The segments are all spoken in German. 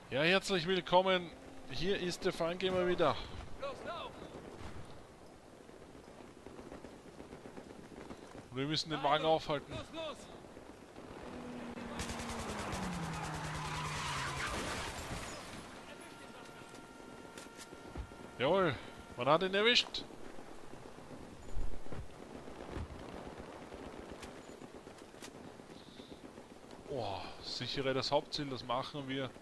Ja, herzlich willkommen. Hier ist der Fanggamer wieder. Los, lauf! Wir müssen den Wagen aufhalten. Los, los! Jawohl, man hat ihn erwischt. Oh, sichere das Hauptziel, das machen wir.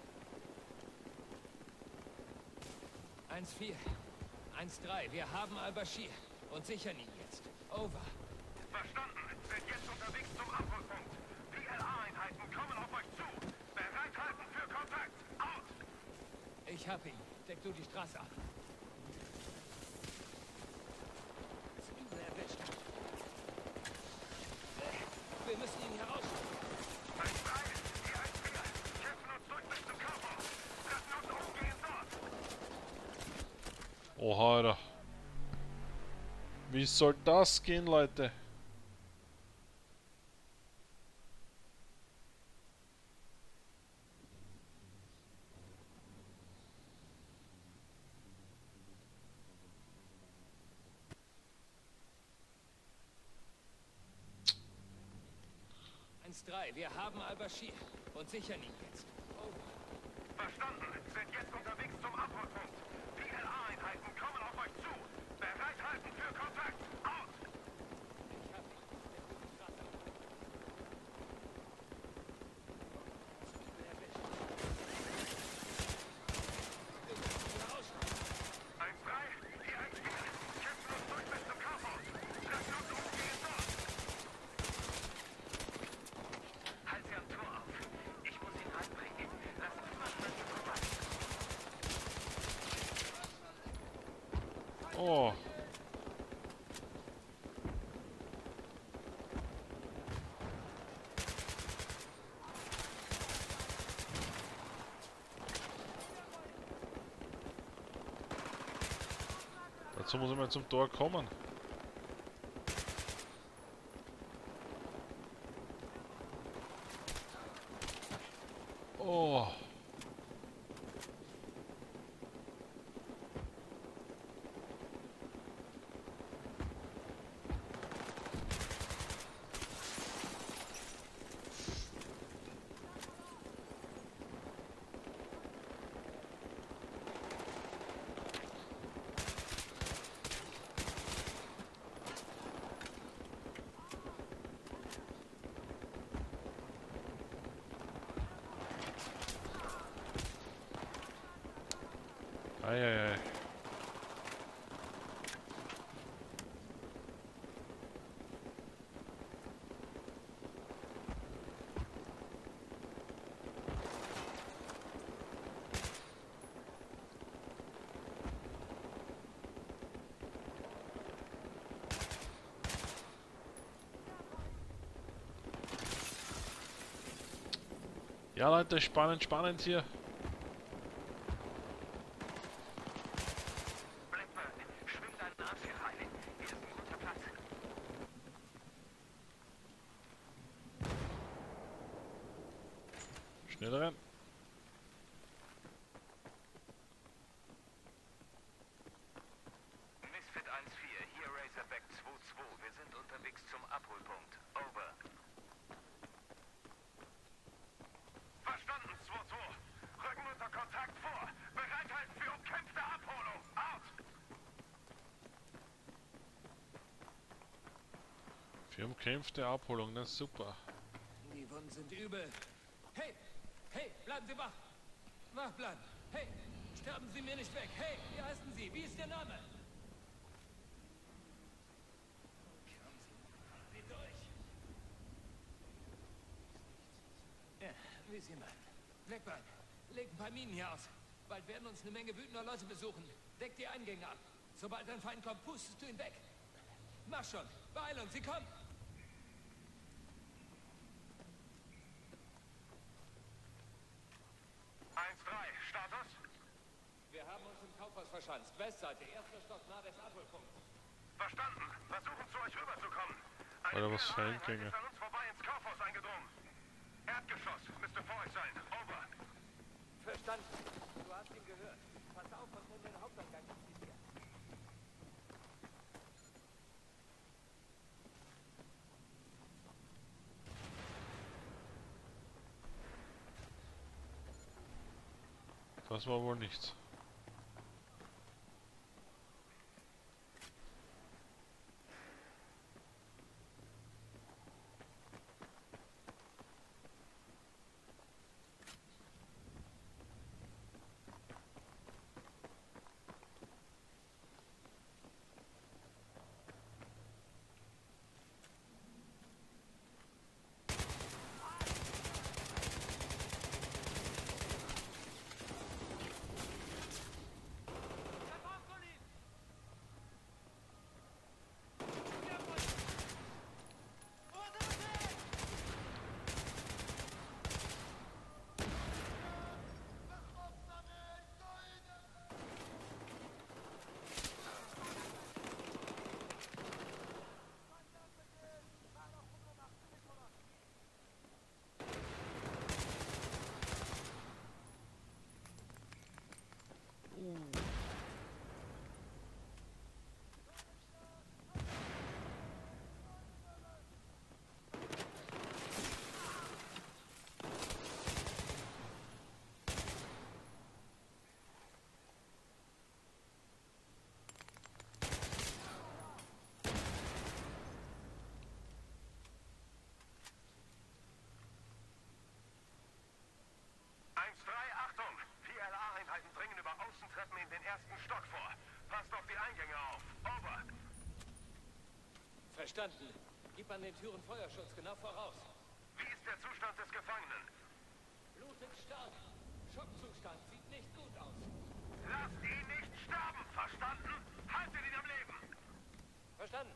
1-4, 1-3, wir haben Al-Bashir und sichern ihn jetzt. Over. Verstanden. Sind jetzt unterwegs zum Abholpunkt. PLA-Einheiten kommen auf euch zu. Bereithalten für Kontakt. Out! Ich hab ihn. Deck du die Straße ab. Ist übel erwischt. Wir müssen ihn herausholen. 1-3, die 1-4. Kämpfen uns durch bis zum Kaufhaus. Lassen uns umgehen dort. Oha, Alter. Wie soll das gehen, Leute? Wir haben Al-Bashir und sichern ihn jetzt. Over. Verstanden. Sind jetzt unterwegs zum Abholpunkt. PLA-Einheiten kommen auf euch zu. Bereithalten für Kontakt. Out! Ich hab ihn. Deck du die Straße ab. Ist übel erwischt. Wir müssen ihn herausholen. 1-3, die 1-4. Kämpfen uns durch bis zum Kaufhaus. Lassen uns umgehen dort. Halt sie am Tor auf. Ich muss ihn anbringen. Lassen Sie mal an ihm vorbei. Oh. Dazu muss ich mal zum Tor kommen. Oh. Eieiei. Ja, Leute, spannend, spannend hier. Blackburn, schwing deinen Arsch hier rein. Hier ist ein guter Platz. Schnell rein. Misfit 1-4, hier Razorback 2-2. Wir sind unterwegs zum Abholpunkt. Over. Verstanden, 2-2. Rücken unter Kontakt vor. Bereithalten für umkämpfte Abholung. Out! Für umkämpfte Abholung, das ist super. Die Wunden sind übel. Hey! Hey! Bleiben Sie wach! Wach bleiben! Hey! Sterben Sie mir nicht weg! Hey! Wie heißen Sie? Wie ist Ihr Name? Kommen Sie durch! Ja, wie Sie meinen. Blackburn, leg ein paar Minen hier aus. Bald werden uns eine Menge wütender Leute besuchen. Deck die Eingänge ab. Sobald ein Feind kommt, pustest du ihn weg. Mach schon! Beeil uns, sie kommen! 1-3, Status? Wir haben uns im Kaufhaus verschanzt. Westseite, erster Stock nahe des Abholpunkts. Verstanden. Versuchen zu euch rüberzukommen. Alter, was für PLA-Einheit Eingänge. ist an uns vorbei ins Kaufhaus eingedrungen. Erdgeschoss müsste vor euch sein. Over. Verstanden. Verstanden. Du hast ihn gehört. Pass auf und nimm den Haupteingang ins Visier. Das war wohl nichts. PLA-Einheiten dringen über Außentreppen in den ersten Stock vor. Passt auf die Eingänge auf. Over. Verstanden. Gib an den Türen Feuerschutz genau voraus. Wie ist der Zustand des Gefangenen? Blutet stark. Schockzustand sieht nicht gut aus. Lasst ihn nicht sterben, verstanden? Haltet ihn am Leben! Verstanden.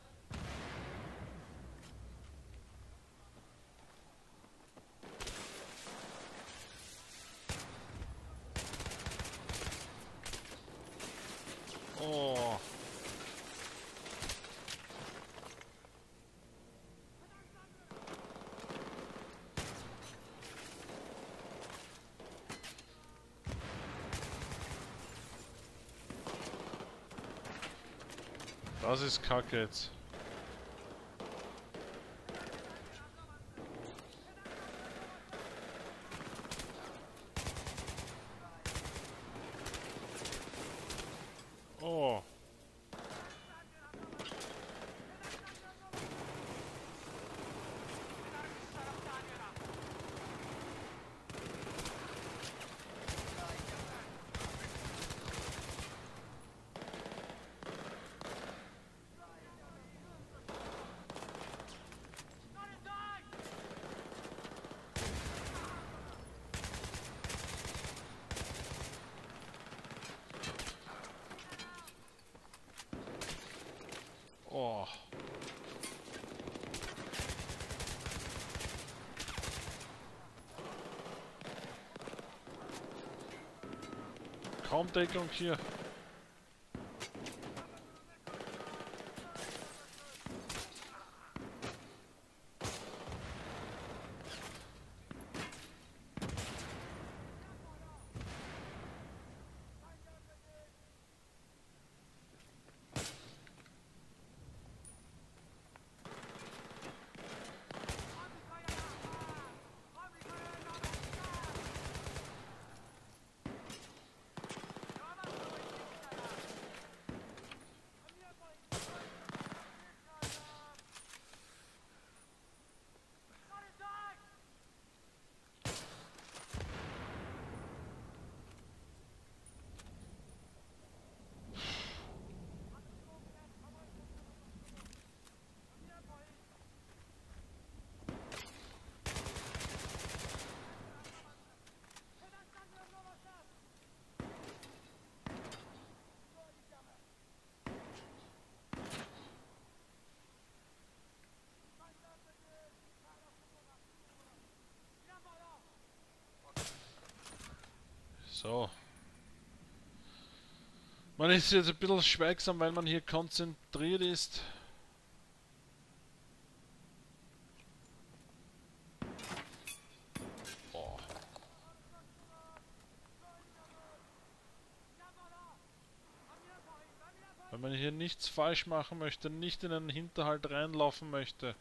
Oh. Das ist Kacke jetzt. Oh. Oh. Kaum Deckung hier. So. Man ist jetzt ein bisschen schweigsam, weil man hier konzentriert ist. Oh. Wenn man hier nichts falsch machen möchte, nicht in einen Hinterhalt reinlaufen möchte.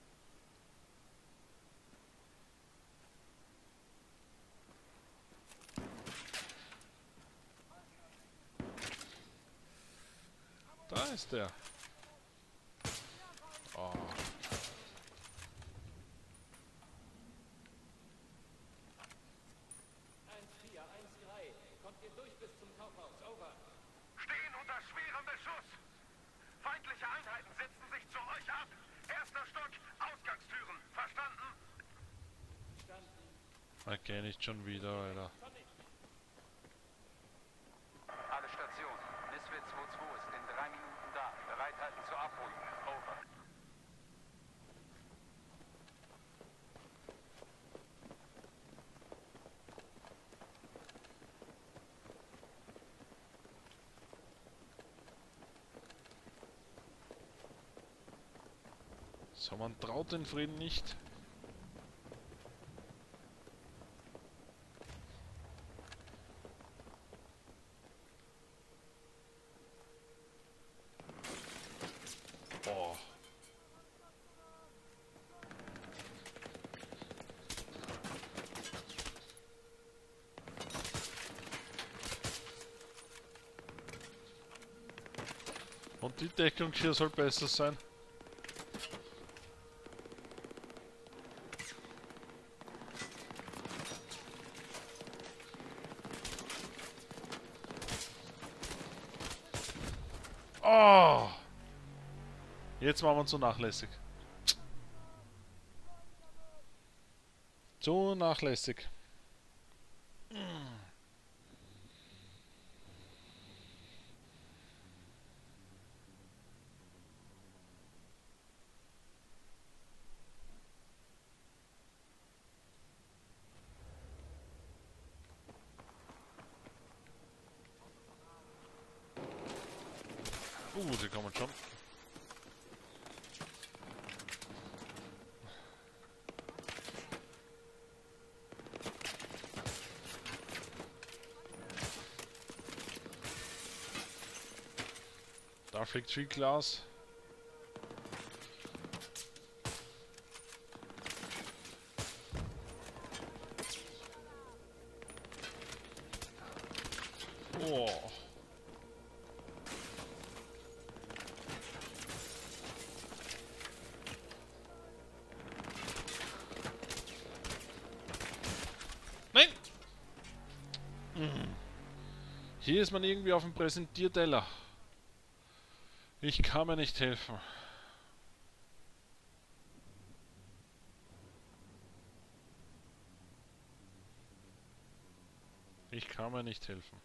Da ist der. Oh. Kommt ihr durch bis zum Kaufhaus? Over. Stehen unter schwerem Beschuss. Feindliche Einheiten setzen sich zu euch ab. Erster Stock, Ausgangstüren. Verstanden? Okay, nicht schon wieder, Alter. Alle Stationen. Misfit 2-2 ist in 3 Minuten da. Bereithalten zur Abholung. Over. So, man traut den Frieden nicht. Oh. Und die Deckung hier soll besser sein. Oh! Jetzt waren wir zu nachlässig. Zu nachlässig. Die kommen schon. Da fliegt viel Glas. Oh. Nein! Hier ist man irgendwie auf dem Präsentierteller. Ich kann mir nicht helfen. Ich kann mir nicht helfen.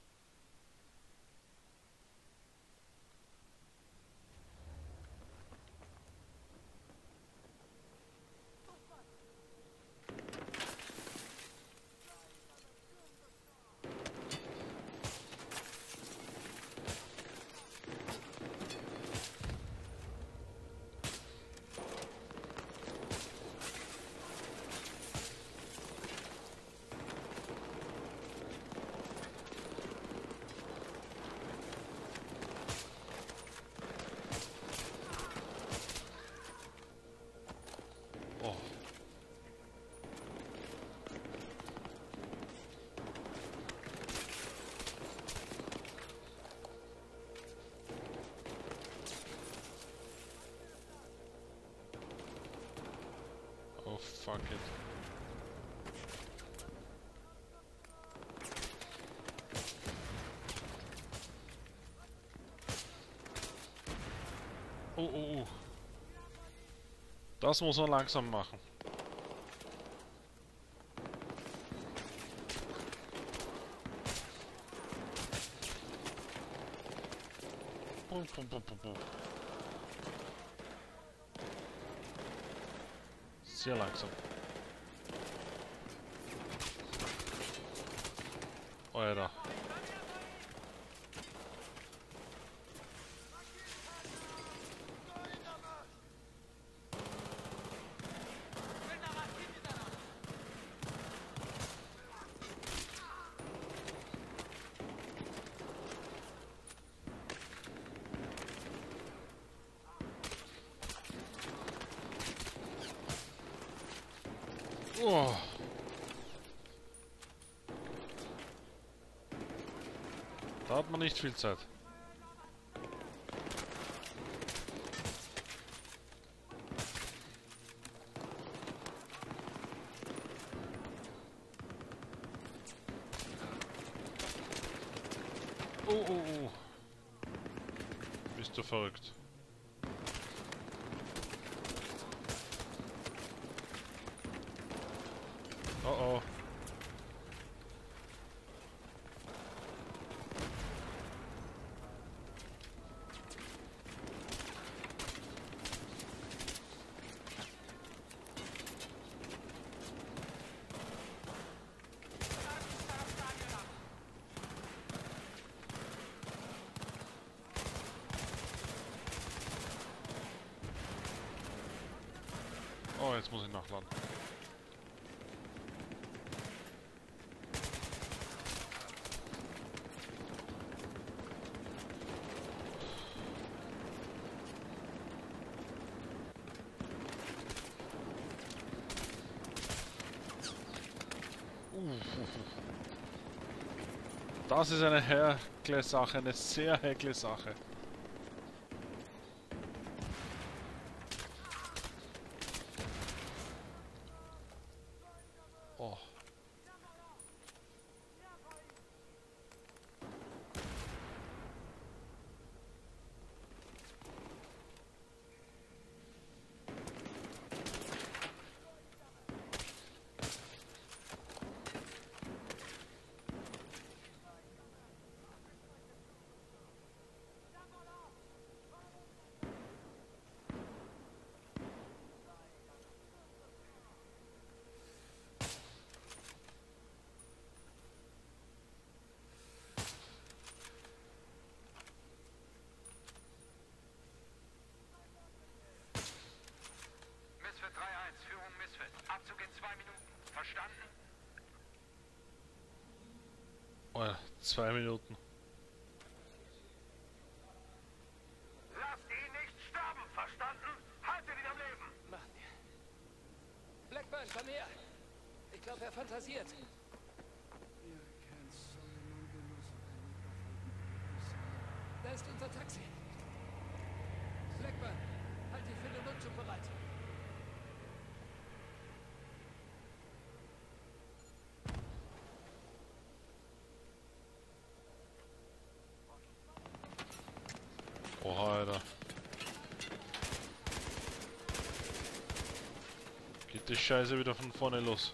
Oh. Oh, fuck it. Oh. Das muss man langsam machen. Sehr langsam. Alter. Oh. Da hat man nicht viel Zeit. Oh, oh, oh. Bist du verrückt? Oh, oh. Oh, jetzt muss ich nachladen. Das ist eine heikle Sache, eine sehr heikle Sache. Oh. Misfit 3-1, Führung Misfit. Abzug in 2 Minuten. Verstanden? Oh ja, 2 Minuten. Lasst ihn nicht sterben, verstanden? Haltet ihn am Leben! Machen wir. Blackburn, komm her. Ich glaube, er fantasiert. Da ist unser Taxi. Blackburn, halt dich für den Notzug bereit. Oha, Alter. Geht die Scheiße wieder von vorne los.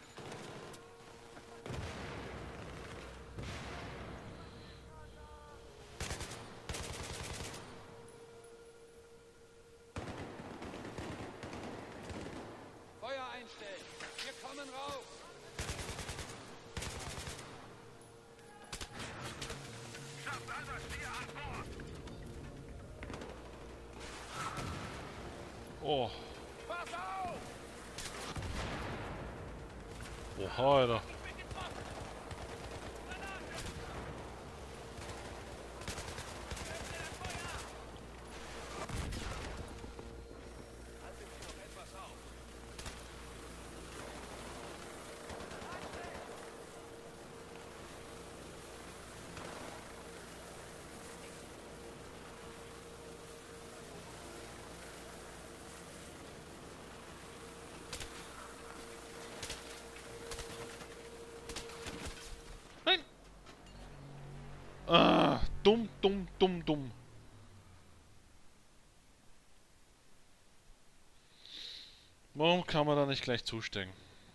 Feuer einstellen. Wir kommen rauf. Schafft alle Stier an Bord! Oh. Pass auf! Oha, Alter. Nein! Ah, dumm, dumm, dumm, dumm. Warum kann man da nicht gleich zustecken?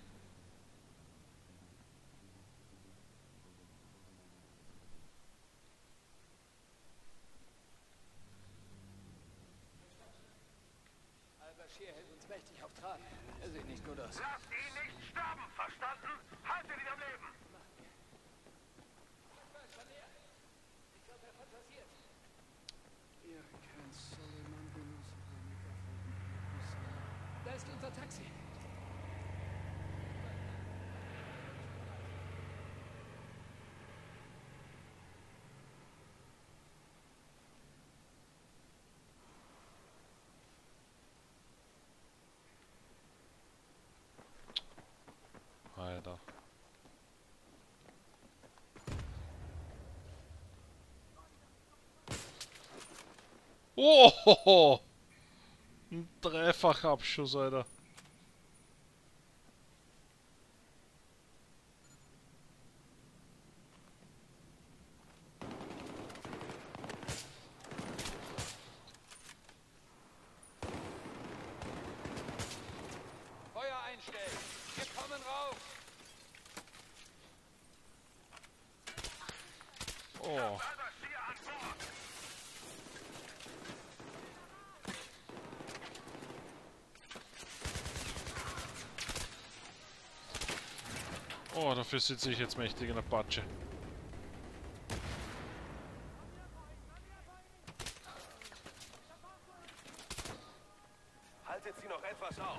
Al-Bashir hält uns mächtig auf Trab. Er sieht nicht gut aus. Lasst ihn nicht sterben, verstanden? Haltet ihn am Leben! Blackburn, komm her. Ich glaube, er fantasiert. Da ist unser Taxi. Oh, ein Dreifachabschuss, Alter. Feuer einstellen. Wir kommen rauf. Oh. Al-Bashir an Bord. Oh, dafür sitze ich jetzt mächtig in der Patsche. Haltet sie noch etwas auf.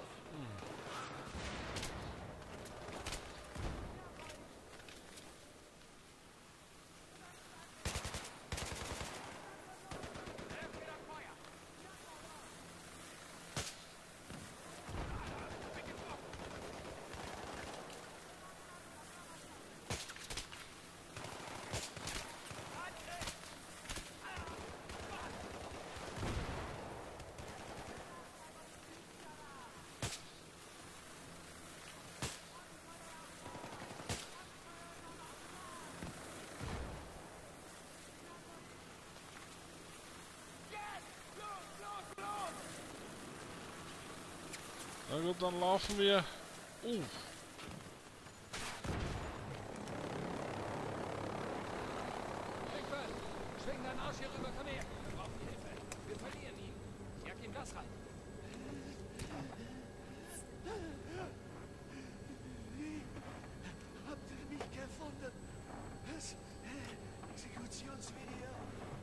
Na gut, dann laufen wir. Blackburn, schwing deinen Arsch hier rüber, komm her. Wir brauchen Hilfe. Wir verlieren ihn. Jag ihm das rein. Habt ihr mich gefunden? Das Exekutionsvideo.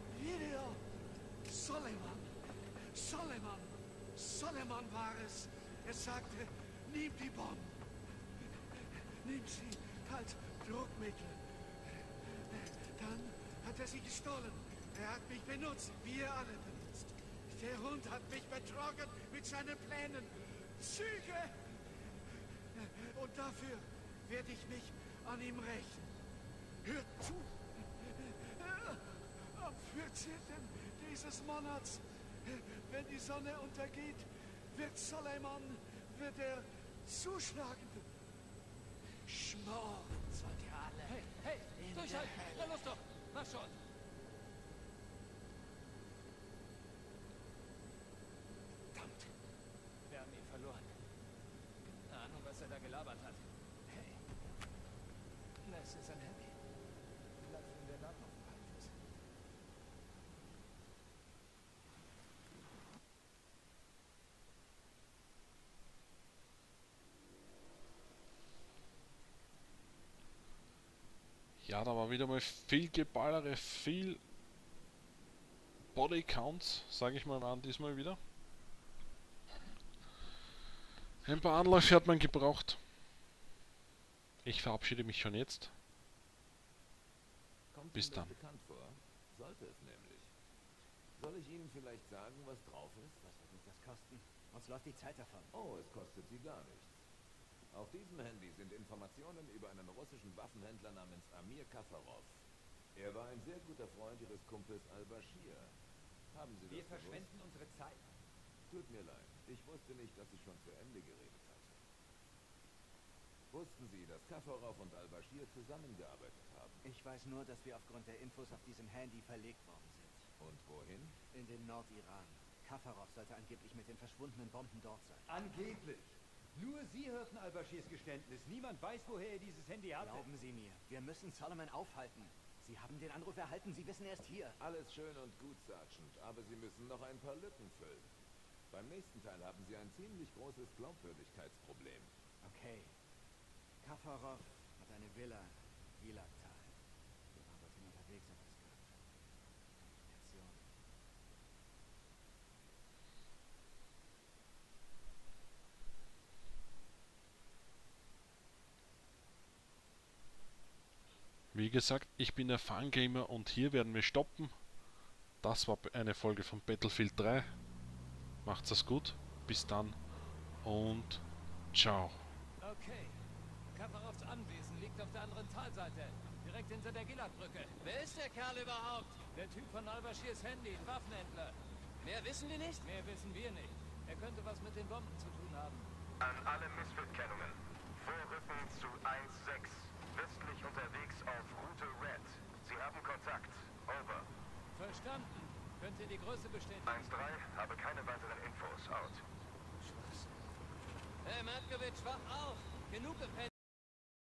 Soleiman war es. Er sagte, nimm die Bomben. Nimm sie als Druckmittel. Dann hat er sie gestohlen. Er hat mich benutzt, wie er alle benutzt. Der Hund hat mich betrogen mit seinen Plänen. Züge! Und dafür werde ich mich an ihm rächen. Hört zu! Am 14. dieses Monats, wenn die Sonne untergeht, wird Soleiman zuschlagen. Schmoren sollt ihr alle. Hey, hey, In durchhalten. der Hölle. Na los doch. Mach schon. Verdammt. Wir haben ihn verloren. Keine Ahnung, was er da gelabert hat. Hey. Das ist sein Handy. Vielleicht finden wir da noch ein paar Infos. Ja, da war wieder mal viel Geballere, viel Bodycounts, sage ich mal, waren diesmal wieder. Ein paar Anläufe hat man gebraucht. Ich verabschiede mich schon jetzt. Kommt Bis Ihnen das dann. bekannt vor? Sollte es nämlich. Soll ich Ihnen vielleicht sagen, was drauf ist? Was wird uns das kosten? Uns läuft die Zeit davon. Oh, es kostet Sie gar nichts. Auf diesem Handy sind Informationen über einen russischen Waffenhändler namens Amir Kafarov. Er war ein sehr guter Freund Ihres Kumpels Al-Bashir. Haben Sie Wir das gewusst? verschwenden unsere Zeit. Tut mir leid. Ich wusste nicht, dass ich schon zu Ende geredet hatte. Wussten Sie, dass Kafarov und Al-Bashir zusammengearbeitet haben? Ich weiß nur, dass wir aufgrund der Infos auf diesem Handy verlegt worden sind. Und wohin? In den Nordiran. Kafarov sollte angeblich mit den verschwundenen Bomben dort sein. Angeblich. Nur Sie hörten Al-Bashirs Geständnis. Niemand weiß, woher er dieses Handy hatte. Glauben Sie mir, wir müssen Solomon aufhalten. Sie haben den Anruf erhalten, Sie wissen, er ist hier. Alles schön und gut, Sergeant, aber Sie müssen noch ein paar Lücken füllen. Beim nächsten Teil haben Sie ein ziemlich großes Glaubwürdigkeitsproblem. Okay. Kafarov hat eine Villa in Gilaktal. Wir waren dorthin unterwegs, aber es gab Komplikationen. Wie gesagt, ich bin der Fangamer und hier werden wir stoppen. Das war eine Folge von Battlefield 3. Macht's es gut, bis dann und ciao. Okay. Kafarovs Anwesen liegt auf der anderen Talseite. Direkt hinter der Gilatbrücke. Wer ist der Kerl überhaupt? Der Typ von Al-Bashirs Handy, ein Waffenhändler. Mehr wissen wir nicht? Mehr wissen wir nicht. Er könnte was mit den Bomben zu tun haben. An alle Misfit-Kennungen. Vorrücken zu 1-6. Westlich unterwegs auf Route Red. Sie haben Kontakt. Over. Verstanden. Könnt ihr die Größe bestätigen? 1-3, habe keine weiteren Infos. Out. Hey, Matkovic, wach auf! Genug gepennt.